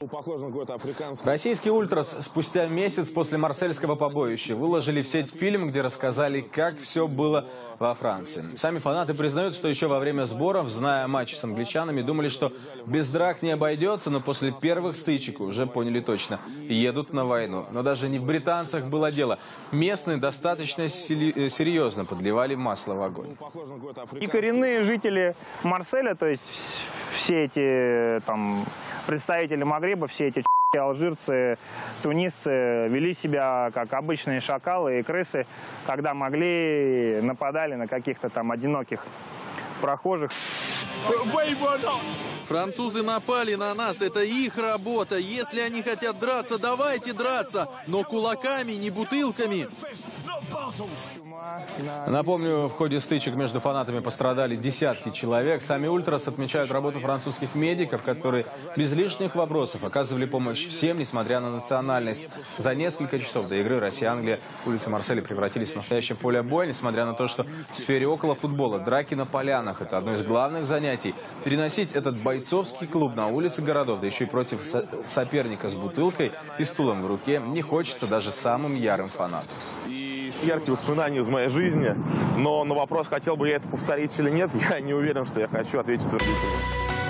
Похоже на какой-то африканский. Российские ультрас спустя месяц после марсельского побоища выложили в сеть фильм, где рассказали, как все было во Франции. Сами фанаты признают, что еще во время сборов, зная матч с англичанами, думали, что без драк не обойдется, но после первых стычек уже поняли точно – едут на войну. Но даже не в британцах было дело. Местные достаточно серьезно подливали масло в огонь. И коренные жители Марселя, то есть все эти там представители Магреба, все эти алжирцы, тунисцы вели себя как обычные шакалы и крысы, когда могли, нападали на каких-то там одиноких прохожих. Французы напали на нас, это их работа. Если они хотят драться, давайте драться, но кулаками, не бутылками. Напомню, в ходе стычек между фанатами пострадали десятки человек. Сами ультрас отмечают работу французских медиков, которые без лишних вопросов оказывали помощь всем, несмотря на национальность. За несколько часов до игры Россия-Англия улицы Марселя превратились в настоящее поле боя, несмотря на то, что в сфере около футбола драки на полянах – это одно из главных занятий. Переносить этот бойцовский клуб на улицы городов, да еще и против соперника с бутылкой и стулом в руке, не хочется даже самым ярым фанатам. Яркие воспоминания из моей жизни, но на вопрос, хотел бы я это повторить или нет, я не уверен, что я хочу ответить утвердительно.